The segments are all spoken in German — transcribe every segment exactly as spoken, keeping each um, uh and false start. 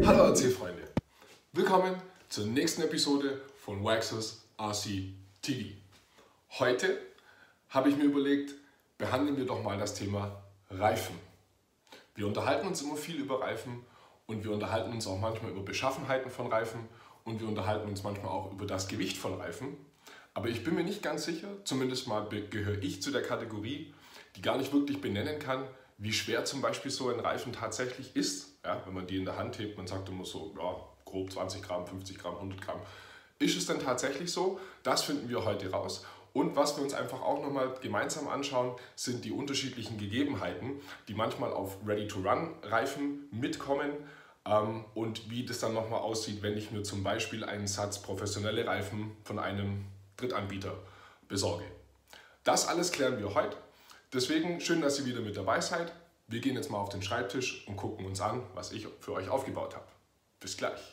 Hallo R C-Freunde, willkommen zur nächsten Episode von Waxxers R C T V. Heute habe ich mir überlegt, behandeln wir doch mal das Thema Reifen. Wir unterhalten uns immer viel über Reifen und wir unterhalten uns auch manchmal über Beschaffenheiten von Reifen und wir unterhalten uns manchmal auch über das Gewicht von Reifen. Aber ich bin mir nicht ganz sicher, zumindest mal gehöre ich zu der Kategorie, die gar nicht wirklich benennen kann, wie schwer zum Beispiel so ein Reifen tatsächlich ist. Ja, wenn man die in der Hand hebt, man sagt immer so, ja, grob zwanzig Gramm, fünfzig Gramm, hundert Gramm. Ist es denn tatsächlich so? Das finden wir heute raus. Und was wir uns einfach auch nochmal gemeinsam anschauen, sind die unterschiedlichen Gegebenheiten, die manchmal auf Ready-to-Run-Reifen mitkommen ähm, und wie das dann nochmal aussieht, wenn ich mir zum Beispiel einen Satz professionelle Reifen von einem Drittanbieter besorge. Das alles klären wir heute. Deswegen schön, dass ihr wieder mit dabei seid. Wir gehen jetzt mal auf den Schreibtisch und gucken uns an, was ich für euch aufgebaut habe. Bis gleich.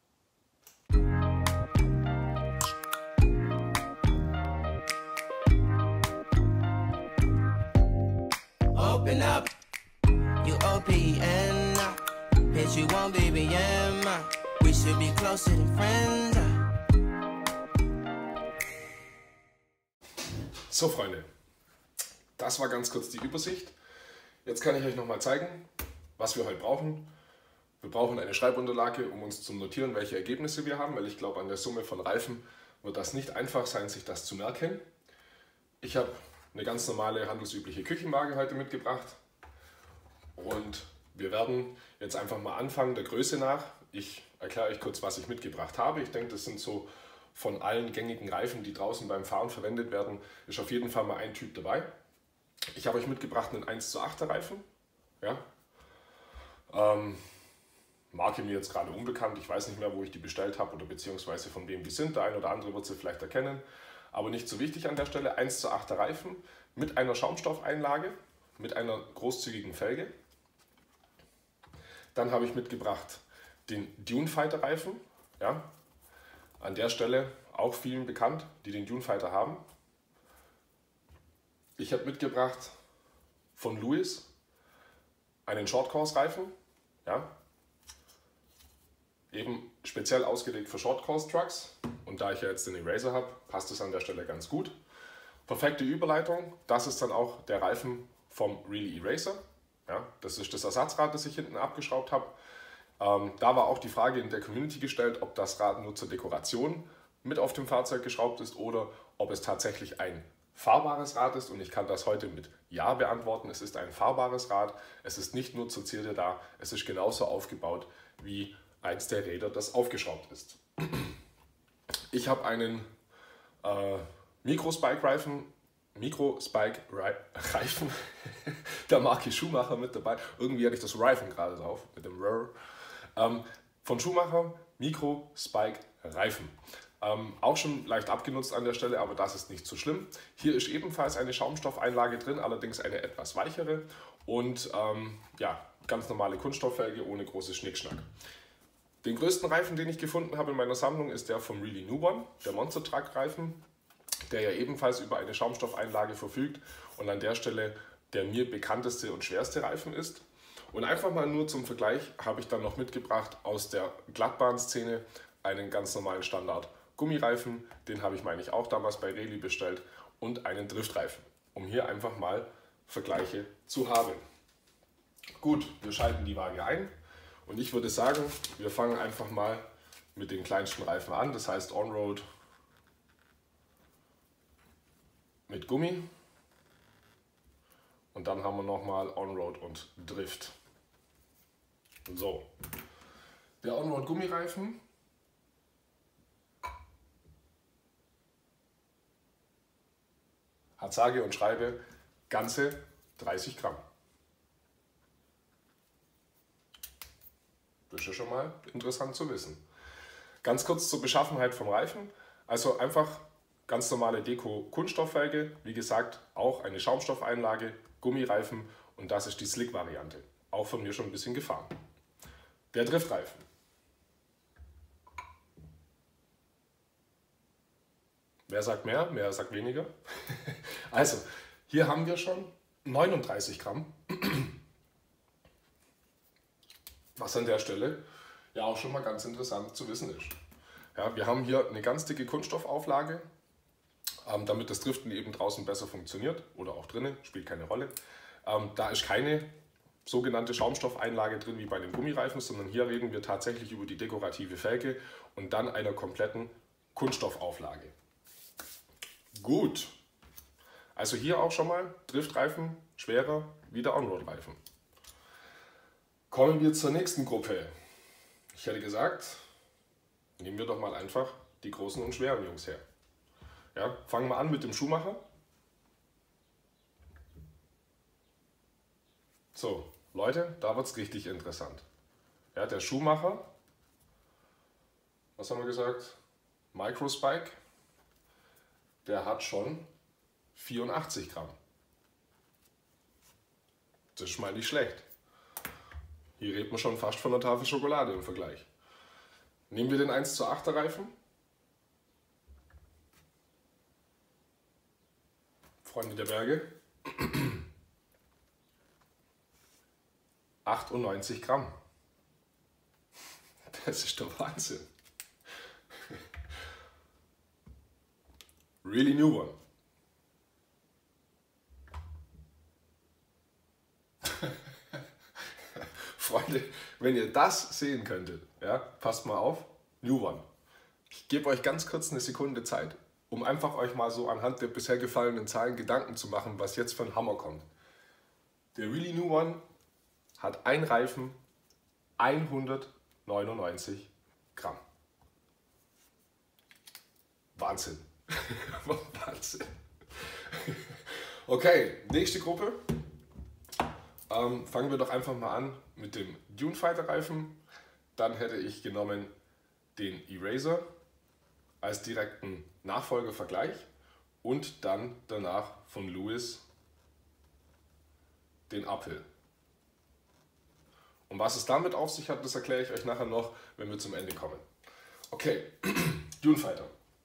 Open up, you O P N, bitch you won't be B M, we should be closer than friends. So Freunde, das war ganz kurz die Übersicht. Jetzt kann ich euch nochmal zeigen, was wir heute brauchen. Wir brauchen eine Schreibunterlage, um uns zu notieren, welche Ergebnisse wir haben, weil ich glaube, an der Summe von Reifen wird das nicht einfach sein, sich das zu merken. Ich habe eine ganz normale handelsübliche Küchenwaage heute mitgebracht und wir werden jetzt einfach mal anfangen der Größe nach. Ich erkläre euch kurz, was ich mitgebracht habe. Ich denke, das sind so von allen gängigen Reifen, die draußen beim Fahren verwendet werden, ist auf jeden Fall mal ein Typ dabei. Ich habe euch mitgebracht einen eins zu achter Reifen. Ja. Ähm, Marke mir jetzt gerade unbekannt, ich weiß nicht mehr, wo ich die bestellt habe oder beziehungsweise von wem die sind. Der ein oder andere wird sie vielleicht erkennen, aber nicht so wichtig an der Stelle. eins zu achter Reifen mit einer Schaumstoffeinlage, mit einer großzügigen Felge. Dann habe ich mitgebracht den Dune Fighter Reifen. Ja. An der Stelle auch vielen bekannt, die den Dune Fighter haben. Ich habe mitgebracht von Lewis einen Short Course Reifen. Ja. Eben speziell ausgelegt für Short Course Trucks. Und da ich ja jetzt den Eraser habe, passt es an der Stelle ganz gut. Perfekte Überleitung, das ist dann auch der Reifen vom Really Eraser. Ja, das ist das Ersatzrad, das ich hinten abgeschraubt habe. Ähm, da war auch die Frage in der Community gestellt, ob das Rad nur zur Dekoration mit auf dem Fahrzeug geschraubt ist oder ob es tatsächlich ein fahrbares Rad ist. Und ich kann das heute mit Ja beantworten. Es ist ein fahrbares Rad. Es ist nicht nur zur Zierde da, es ist genauso aufgebaut wie eins der Räder, das aufgeschraubt ist. Ich habe einen äh, Micro-Spike-Reifen Micro-Spike-Reifen der Marke Schumacher mit dabei. Irgendwie hatte ich das Reifen gerade drauf mit dem R. Ähm, von Schumacher Micro-Spike-Reifen. Ähm, auch schon leicht abgenutzt an der Stelle, aber das ist nicht so schlimm. Hier ist ebenfalls eine Schaumstoffeinlage drin, allerdings eine etwas weichere und ähm, ja, ganz normale Kunststofffelge ohne großes Schnickschnack. Den größten Reifen, den ich gefunden habe in meiner Sammlung, ist der vom Really New One, der Monster Truck Reifen, der ja ebenfalls über eine Schaumstoffeinlage verfügt und an der Stelle der mir bekannteste und schwerste Reifen ist. Und einfach mal nur zum Vergleich habe ich dann noch mitgebracht aus der Glattbahnszene einen ganz normalen Standard Gummireifen, den habe ich, meine ich, auch damals bei Reli bestellt, und einen Driftreifen, um hier einfach mal Vergleiche zu haben. Gut, wir schalten die Waage ein und ich würde sagen, wir fangen einfach mal mit den kleinsten Reifen an, das heißt On-Road mit Gummi und dann haben wir nochmal On-Road und Drift. So, der On-Road Gummireifen hat sage und schreibe ganze dreißig Gramm. Das ist ja schon mal interessant zu wissen. Ganz kurz zur Beschaffenheit vom Reifen. Also einfach ganz normale Deko-Kunststofffelge. Wie gesagt, auch eine Schaumstoffeinlage, Gummireifen und das ist die Slick-Variante. Auch von mir schon ein bisschen gefahren. Der Driftreifen. Wer sagt mehr? Wer sagt weniger? Also, hier haben wir schon neununddreißig Gramm. Was an der Stelle ja auch schon mal ganz interessant zu wissen ist. Ja, wir haben hier eine ganz dicke Kunststoffauflage, ähm, damit das Driften eben draußen besser funktioniert oder auch drinnen, spielt keine Rolle. Ähm, da ist keine sogenannte Schaumstoffeinlage drin wie bei den Gummireifen, sondern hier reden wir tatsächlich über die dekorative Felge und dann einer kompletten Kunststoffauflage. Gut, also hier auch schon mal Driftreifen, schwerer wie der Onroad-Reifen. Kommen wir zur nächsten Gruppe. Ich hätte gesagt, nehmen wir doch mal einfach die großen und schweren Jungs her. Ja, fangen wir an mit dem Schuhmacher. So, Leute, da wird es richtig interessant. Ja, der Schuhmacher, was haben wir gesagt? Microspike, der hat schon vierundachtzig Gramm. Das ist mal nicht schlecht. Hier redet man schon fast von einer Tafel Schokolade im Vergleich. Nehmen wir den eins zu achter Reifen. Freunde der Berge. achtundneunzig Gramm. Das ist der Wahnsinn. Really new one. Freunde, wenn ihr das sehen könntet, ja, passt mal auf, new one. Ich gebe euch ganz kurz eine Sekunde Zeit, um einfach euch mal so anhand der bisher gefallenen Zahlen Gedanken zu machen, was jetzt für ein Hammer kommt. Der Really New One hat ein Reifen hundertneunundneunzig Gramm. Wahnsinn. Wahnsinn. Okay, nächste Gruppe. Ähm, fangen wir doch einfach mal an mit dem Dune Fighter Reifen. Dann hätte ich genommen den Eraser als direkten Nachfolgevergleich und dann danach von Lewis den Uphill. Und was es damit auf sich hat, das erkläre ich euch nachher noch, wenn wir zum Ende kommen. Okay, Dune Fighter.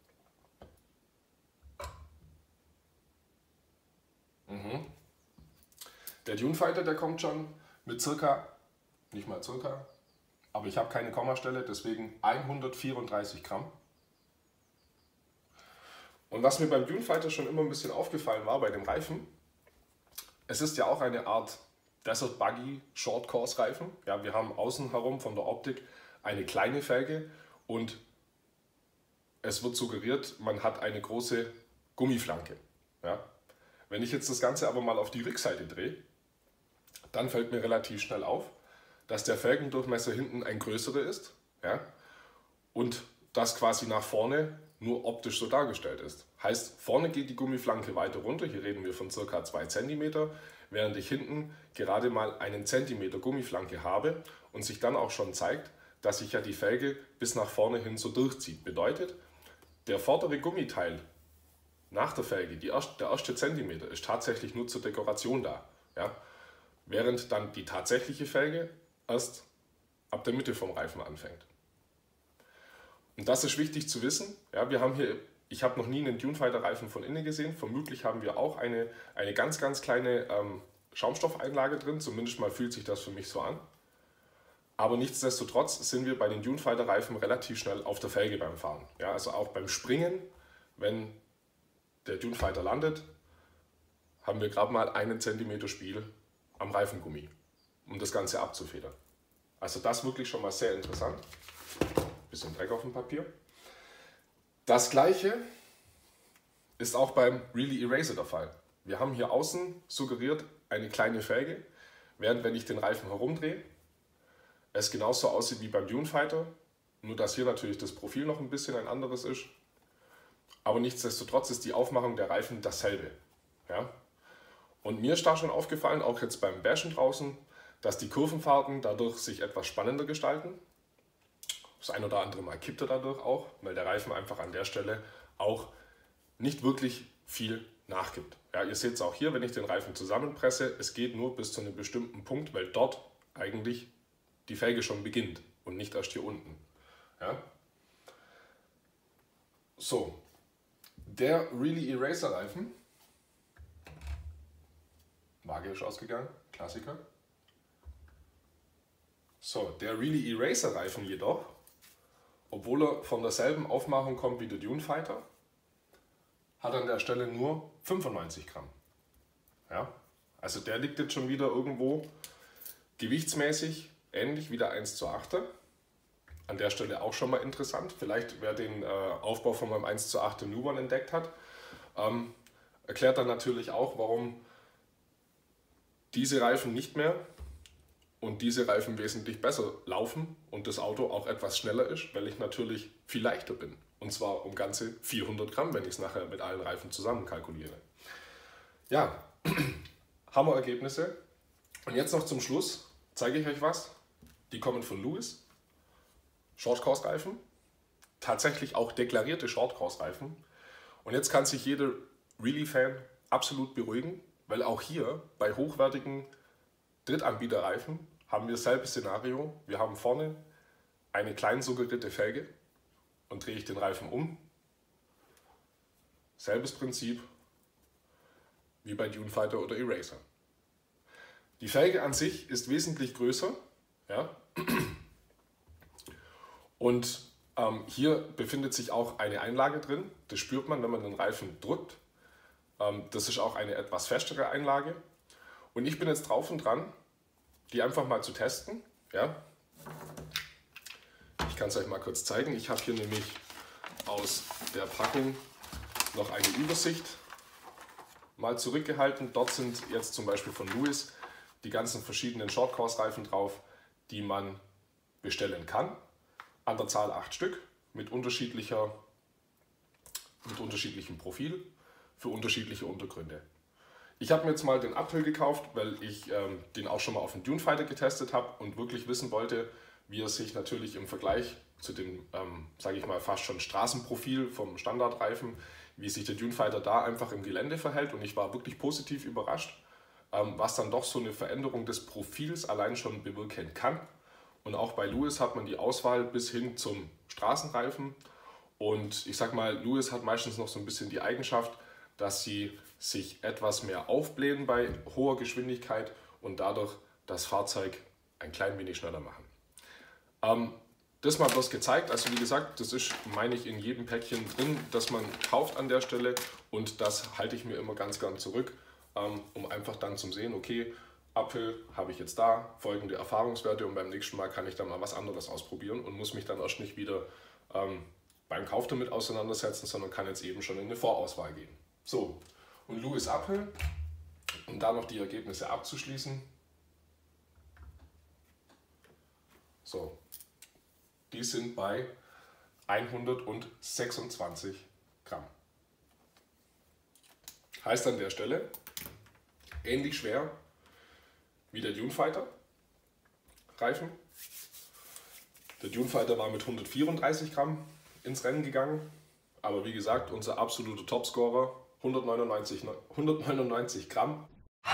Mhm. Der Dune Fighter, der kommt schon mit circa, nicht mal circa, aber ich habe keine Kommastelle, deswegen hundertvierunddreißig Gramm. Und was mir beim Dune Fighter schon immer ein bisschen aufgefallen war bei dem Reifen, es ist ja auch eine Art Desert Buggy Short Course Reifen. Ja, wir haben außen herum von der Optik eine kleine Felge und es wird suggeriert, man hat eine große Gummiflanke. Ja. Wenn ich jetzt das Ganze aber mal auf die Rückseite drehe, dann fällt mir relativ schnell auf, dass der Felgendurchmesser hinten ein größerer ist, ja, und das quasi nach vorne nur optisch so dargestellt ist. Heißt, vorne geht die Gummiflanke weiter runter, hier reden wir von ca. zwei Zentimeter, während ich hinten gerade mal einen Zentimeter Gummiflanke habe und sich dann auch schon zeigt, dass sich ja die Felge bis nach vorne hin so durchzieht. Bedeutet, der vordere Gummiteil nach der Felge, die erste, der erste Zentimeter, ist tatsächlich nur zur Dekoration da. Ja? Während dann die tatsächliche Felge erst ab der Mitte vom Reifen anfängt. Und das ist wichtig zu wissen. Ja, wir haben hier, ich habe noch nie einen Dune Fighter Reifen von innen gesehen. Vermutlich haben wir auch eine, eine ganz, ganz kleine ähm, Schaumstoffeinlage drin. Zumindest mal fühlt sich das für mich so an. Aber nichtsdestotrotz sind wir bei den Dune Fighter Reifen relativ schnell auf der Felge beim Fahren. Ja, also auch beim Springen, wenn der Dune Fighter landet, haben wir gerade mal einen Zentimeter Spiel am Reifengummi, um das Ganze abzufedern. Also das wirklich schon mal sehr interessant. Bisschen Dreck auf dem Papier. Das gleiche ist auch beim Really Eraser der Fall. Wir haben hier außen suggeriert eine kleine Felge, während wenn ich den Reifen herumdrehe, es genauso aussieht wie beim Dune Fighter, nur dass hier natürlich das Profil noch ein bisschen ein anderes ist. Aber nichtsdestotrotz ist die Aufmachung der Reifen dasselbe. Ja? Und mir ist da schon aufgefallen, auch jetzt beim Bashen draußen, dass die Kurvenfahrten dadurch sich etwas spannender gestalten. Das ein oder andere Mal kippt er dadurch auch, weil der Reifen einfach an der Stelle auch nicht wirklich viel nachgibt. Ja, ihr seht es auch hier, wenn ich den Reifen zusammenpresse, es geht nur bis zu einem bestimmten Punkt, weil dort eigentlich die Felge schon beginnt und nicht erst hier unten. Ja? So, der Really Eraser Reifen, Waage ist ausgegangen, Klassiker. So, der Really Eraser Reifen jedoch, obwohl er von derselben Aufmachung kommt wie der Dune Fighter, hat an der Stelle nur fünfundneunzig Gramm. Ja, also der liegt jetzt schon wieder irgendwo gewichtsmäßig ähnlich wie der eins zu achter. An der Stelle auch schon mal interessant. Vielleicht wer den äh, Aufbau von meinem eins zu achter New One entdeckt hat, ähm, erklärt dann natürlich auch, warum diese Reifen nicht mehr und diese Reifen wesentlich besser laufen und das Auto auch etwas schneller ist, weil ich natürlich viel leichter bin. Und zwar um ganze vierhundert Gramm, wenn ich es nachher mit allen Reifen zusammen kalkuliere. Ja, Hammerergebnisse. Und jetzt noch zum Schluss zeige ich euch was. Die kommen von Lewis. Short-Course-Reifen. Tatsächlich auch deklarierte Short-Course-Reifen. Und jetzt kann sich jeder Really-Fan absolut beruhigen, weil auch hier bei hochwertigen Drittanbieterreifen haben wir dasselbe Szenario. Wir haben vorne eine klein suggerierte Felge und drehe ich den Reifen um. Selbes Prinzip wie bei Dune Fighter oder Eraser. Die Felge an sich ist wesentlich größer. Ja? Und ähm, hier befindet sich auch eine Einlage drin. Das spürt man, wenn man den Reifen drückt. Ähm, das ist auch eine etwas festere Einlage. Und ich bin jetzt drauf und dran, die einfach mal zu testen. Ja? Ich kann es euch mal kurz zeigen. Ich habe hier nämlich aus der Packung noch eine Übersicht mal zurückgehalten. Dort sind jetzt zum Beispiel von Lewis die ganzen verschiedenen Short-Course-Reifen drauf, die man bestellen kann. An der Zahl acht Stück mit, unterschiedlicher, mit unterschiedlichem Profil für unterschiedliche Untergründe. Ich habe mir jetzt mal den Uphill gekauft, weil ich ähm, den auch schon mal auf dem Dune Fighter getestet habe und wirklich wissen wollte, wie er sich natürlich im Vergleich zu dem, ähm, sage ich mal, fast schon Straßenprofil vom Standardreifen, wie sich der Dune Fighter da einfach im Gelände verhält. Und ich war wirklich positiv überrascht, ähm, was dann doch so eine Veränderung des Profils allein schon bewirken kann. Und auch bei Lewis hat man die Auswahl bis hin zum Straßenreifen. Und ich sag mal, Lewis hat meistens noch so ein bisschen die Eigenschaft, dass sie sich etwas mehr aufblähen bei hoher Geschwindigkeit und dadurch das Fahrzeug ein klein wenig schneller machen. Ähm, das mal bloß gezeigt, also wie gesagt, das ist, meine ich, in jedem Päckchen drin, das man kauft an der Stelle, und das halte ich mir immer ganz gern zurück, ähm, um einfach dann zu sehen, okay, Uphill habe ich jetzt da, folgende Erfahrungswerte, und beim nächsten Mal kann ich dann mal was anderes ausprobieren und muss mich dann erst nicht wieder ähm, beim Kauf damit auseinandersetzen, sondern kann jetzt eben schon in eine Vorauswahl gehen. So, und Lewis Uphill, um da noch die Ergebnisse abzuschließen. So, die sind bei hundertsechsundzwanzig Gramm. Heißt an der Stelle, ähnlich schwer wie der Dune Fighter Reifen. Der Dune Fighter war mit hundertvierunddreißig Gramm ins Rennen gegangen, aber wie gesagt, unser absoluter Topscorer, hundertneunundneunzig Gramm.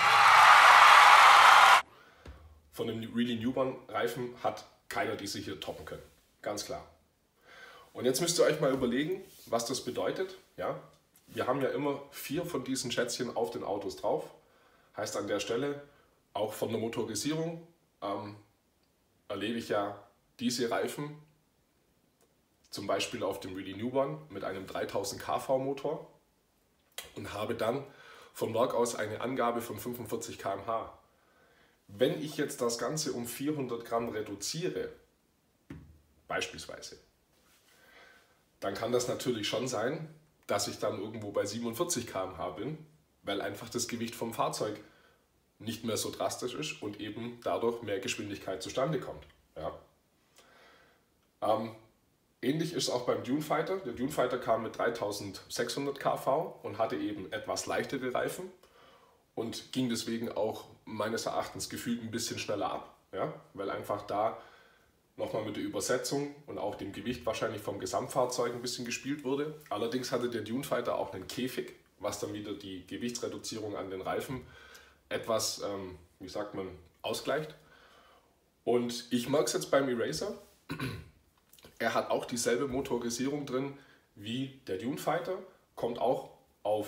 Von dem Really New One Reifen hat keiner diese hier toppen können. Ganz klar. Und jetzt müsst ihr euch mal überlegen, was das bedeutet. Ja? Wir haben ja immer vier von diesen Schätzchen auf den Autos drauf. Heißt an der Stelle, auch von der Motorisierung ähm, erlebe ich ja diese Reifen, zum Beispiel auf dem Really New One mit einem dreitausend Kilowatt Motor, und habe dann von Werk aus eine Angabe von fünfundvierzig Kilometer pro Stunde. Wenn ich jetzt das Ganze um vierhundert Gramm reduziere, beispielsweise, dann kann das natürlich schon sein, dass ich dann irgendwo bei siebenundvierzig Kilometer pro Stunde bin, weil einfach das Gewicht vom Fahrzeug nicht mehr so drastisch ist und eben dadurch mehr Geschwindigkeit zustande kommt. Ja. Ähm, ähnlich ist es auch beim Dune Fighter. Der Dune Fighter kam mit dreitausendsechshundert Kilowatt und hatte eben etwas leichtere Reifen und ging deswegen auch meines Erachtens gefühlt ein bisschen schneller ab, ja, weil einfach da nochmal mit der Übersetzung und auch dem Gewicht wahrscheinlich vom Gesamtfahrzeug ein bisschen gespielt wurde. Allerdings hatte der Dune Fighter auch einen Käfig, was dann wieder die Gewichtsreduzierung an den Reifen etwas, ähm, wie sagt man, ausgleicht. Und ich merke es jetzt beim Eraser, er hat auch dieselbe Motorisierung drin wie der Dune Fighter, kommt auch auf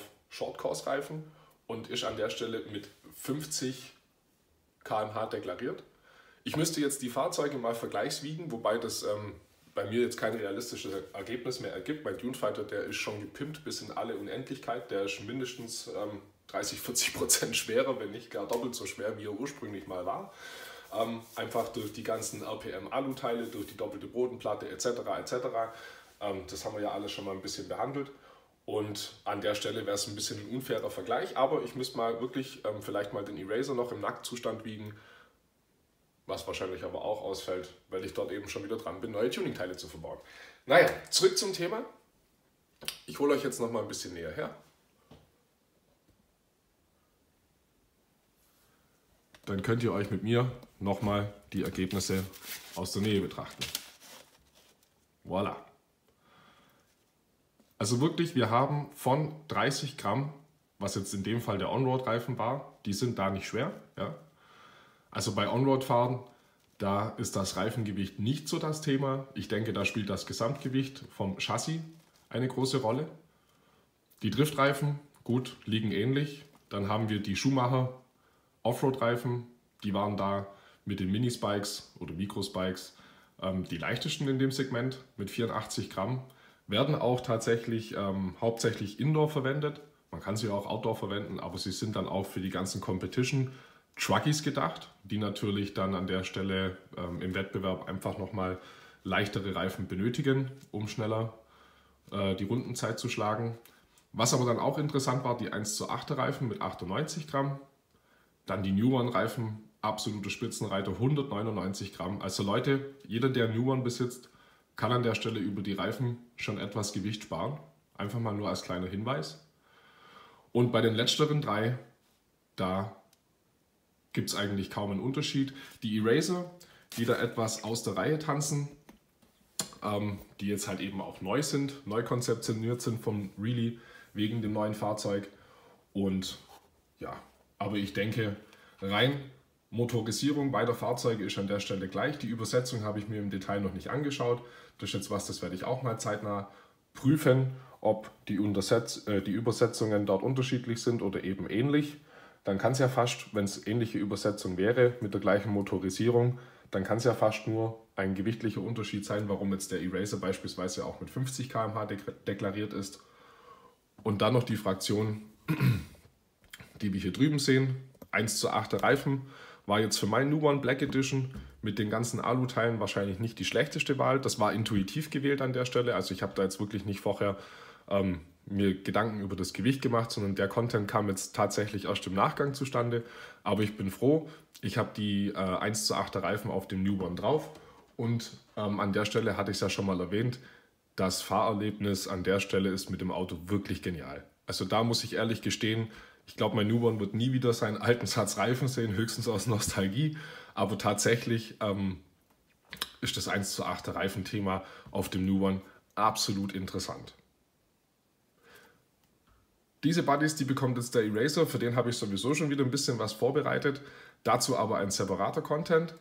Short-Course-Reifen und ist an der Stelle mit fünfzig Kilometer pro Stunde deklariert. Ich müsste jetzt die Fahrzeuge mal vergleichswiegen, wobei das ähm, bei mir jetzt kein realistisches Ergebnis mehr ergibt. Mein Dunefighter, der ist schon gepimpt bis in alle Unendlichkeit. Der ist mindestens ähm, dreißig, vierzig Prozent schwerer, wenn nicht gar doppelt so schwer, wie er ursprünglich mal war. Ähm, einfach durch die ganzen R P M-Aluteile, durch die doppelte Bodenplatte et cetera et cetera. Ähm, das haben wir ja alles schon mal ein bisschen behandelt. Und an der Stelle wäre es ein bisschen ein unfairer Vergleich, aber ich müsste mal wirklich ähm, vielleicht mal den Eraser noch im Nacktzustand wiegen, was wahrscheinlich aber auch ausfällt, weil ich dort eben schon wieder dran bin, neue Tuningteile zu verbauen. Naja, zurück zum Thema. Ich hole euch jetzt noch mal ein bisschen näher her. Dann könnt ihr euch mit mir noch mal die Ergebnisse aus der Nähe betrachten. Voilà. Also wirklich, wir haben von dreißig Gramm, was jetzt in dem Fall der Onroad-Reifen war, die sind da nicht schwer. Ja. Also bei Onroad-Fahren, da ist das Reifengewicht nicht so das Thema. Ich denke, da spielt das Gesamtgewicht vom Chassis eine große Rolle. Die Driftreifen, gut, liegen ähnlich. Dann haben wir die Schumacher Offroad-Reifen, die waren da mit den Minispikes oder Microspikes ähm, die leichtesten in dem Segment mit vierundachtzig Gramm. Werden auch tatsächlich ähm, hauptsächlich Indoor verwendet. Man kann sie auch Outdoor verwenden, aber sie sind dann auch für die ganzen Competition-Truckies gedacht, die natürlich dann an der Stelle ähm, im Wettbewerb einfach nochmal leichtere Reifen benötigen, um schneller äh, die Rundenzeit zu schlagen. Was aber dann auch interessant war, die eins zu acht Reifen mit achtundneunzig Gramm. Dann die New One Reifen, absolute Spitzenreiter, hundertneunundneunzig Gramm. Also Leute, jeder, der New One besitzt, kann an der Stelle über die Reifen schon etwas Gewicht sparen. Einfach mal nur als kleiner Hinweis. Und bei den letzteren drei, da gibt es eigentlich kaum einen Unterschied. Die Eraser, die da etwas aus der Reihe tanzen, ähm, die jetzt halt eben auch neu sind, neu konzeptioniert sind vom Really wegen dem neuen Fahrzeug. Und ja, aber ich denke, rein Motorisierung beider Fahrzeuge ist an der Stelle gleich. Die Übersetzung habe ich mir im Detail noch nicht angeschaut. Das ist jetzt was, das werde ich auch mal zeitnah prüfen, ob die, Untersetz äh, die Übersetzungen dort unterschiedlich sind oder eben ähnlich. Dann kann es ja fast, wenn es ähnliche Übersetzung wäre mit der gleichen Motorisierung, dann kann es ja fast nur ein gewichtlicher Unterschied sein, warum jetzt der Eraser beispielsweise auch mit fünfzig Kilometer pro Stunde deklariert ist. Und dann noch die Fraktion, die wir hier drüben sehen, eins zu acht Reifen, war jetzt für meinen New One Black Edition mit den ganzen Aluteilen wahrscheinlich nicht die schlechteste Wahl. Das war intuitiv gewählt an der Stelle. Also ich habe da jetzt wirklich nicht vorher ähm, mir Gedanken über das Gewicht gemacht, sondern der Content kam jetzt tatsächlich erst im Nachgang zustande. Aber ich bin froh, ich habe die äh, eins zu acht Reifen auf dem New One drauf. Und ähm, an der Stelle hatte ich es ja schon mal erwähnt, das Fahrerlebnis an der Stelle ist mit dem Auto wirklich genial. Also da muss ich ehrlich gestehen, ich glaube, mein New One wird nie wieder seinen alten Satz Reifen sehen, höchstens aus Nostalgie. Aber tatsächlich ähm, ist das eins zu acht Reifenthema auf dem New One absolut interessant. Diese Buddies, die bekommt jetzt der Eraser, für den habe ich sowieso schon wieder ein bisschen was vorbereitet. Dazu aber ein separater Content.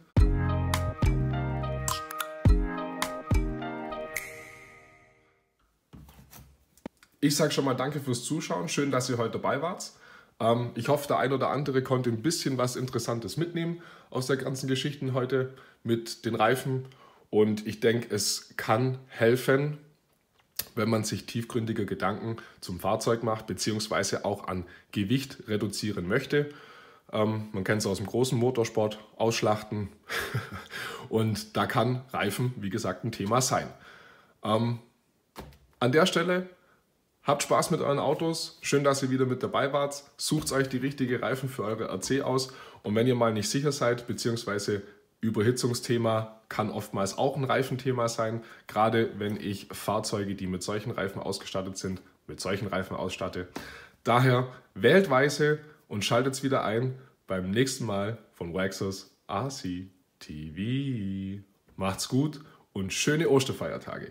Ich sage schon mal danke fürs Zuschauen, schön, dass ihr heute dabei wart. Ähm, ich hoffe, der ein oder andere konnte ein bisschen was Interessantes mitnehmen aus der ganzen Geschichte heute mit den Reifen. Und ich denke, es kann helfen, wenn man sich tiefgründige Gedanken zum Fahrzeug macht, beziehungsweise auch an Gewicht reduzieren möchte. Ähm, man kennt es aus dem großen Motorsport, Ausschlachten. Und da kann Reifen, wie gesagt, ein Thema sein. Ähm, an der Stelle habt Spaß mit euren Autos. Schön, dass ihr wieder mit dabei wart. Sucht euch die richtige Reifen für eure R C aus. Und wenn ihr mal nicht sicher seid, beziehungsweise Überhitzungsthema kann oftmals auch ein Reifenthema sein. Gerade wenn ich Fahrzeuge, die mit solchen Reifen ausgestattet sind, mit solchen Reifen ausstatte. Daher wählt weise und schaltet wieder ein beim nächsten Mal von Waxxers R C T V. Macht's gut und schöne Osterfeiertage.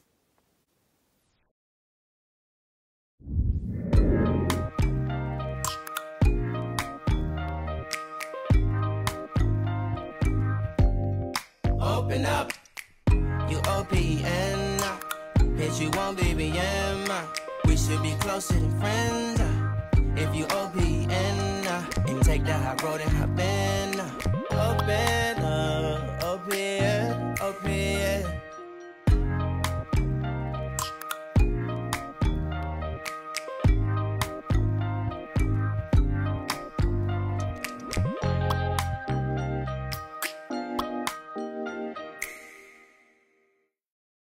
Open up, you O P N, bitch you want B B M, we should be closer than friends, if you O P N, and take the high road and hop in, open